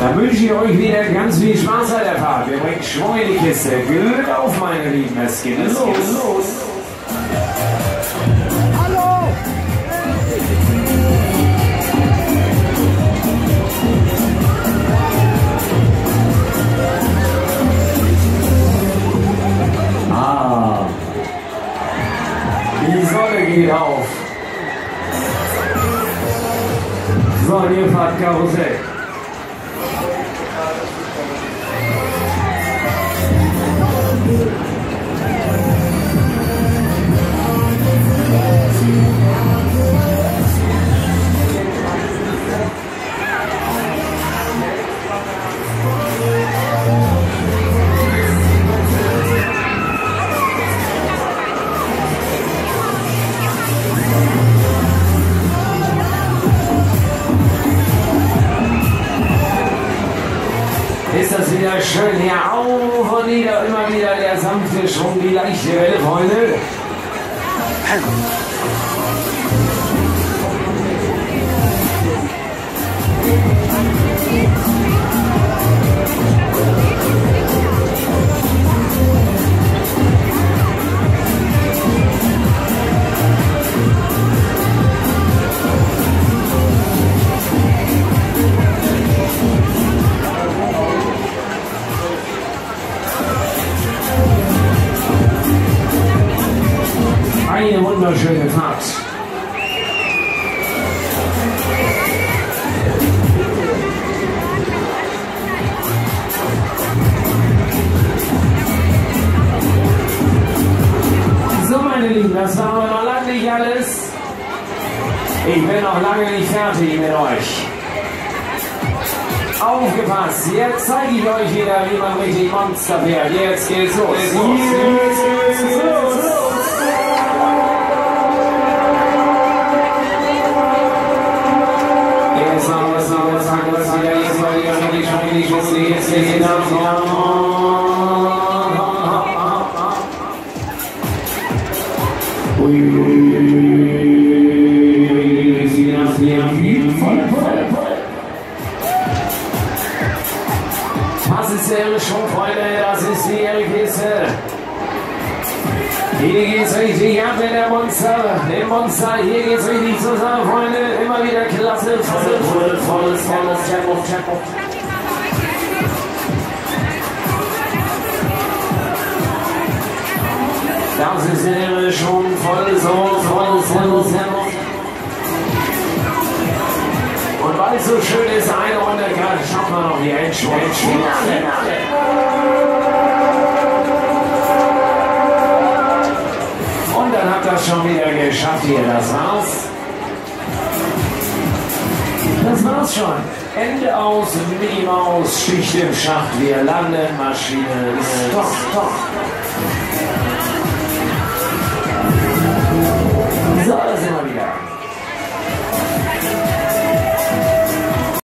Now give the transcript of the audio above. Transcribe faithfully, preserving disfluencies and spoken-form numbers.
Dann wünsche ich euch wieder ganz viel Spaß bei der Fahrt. Wir bringen Schwung in die Kiste. Glück auf, meine Lieben. Es geht los. los. Hallo! Ah. Die Sonne geht auf. So, ihr fahrt Karussell. Ist das wieder schön hier auf und nieder, immer wieder der sanfte Schwung, die leichte Welle, Freunde. Eine wunderschöne Fahrt. So, meine Lieben, das war aber noch lange nicht alles. Ich bin noch lange nicht fertig mit euch. Aufgepasst, jetzt zeige ich euch wieder, wie man richtig Monster fährt. Jetzt geht's los. Jetzt geht's los. Was ist der schon, Freunde? Das ist die Kiste. Hier geht's richtig ab mit der Monster. Dem Monster, hier geht's richtig zusammen, Freunde. Immer wieder klasse, voll, voll, volles, volles Tempo, Tempo. Das ist der schon voll, so, volles, volles Tempo. Und weil es so schön ist, eine Runde gerade schaffen wir noch die Endspurt. Und dann habt ihr das schon wieder geschafft hier. Das war's. Das war's schon. Ende aus, Mickey Maus, Schicht im Schacht. Wir landen, Maschine. Doch, doch. So, das sind wir wieder.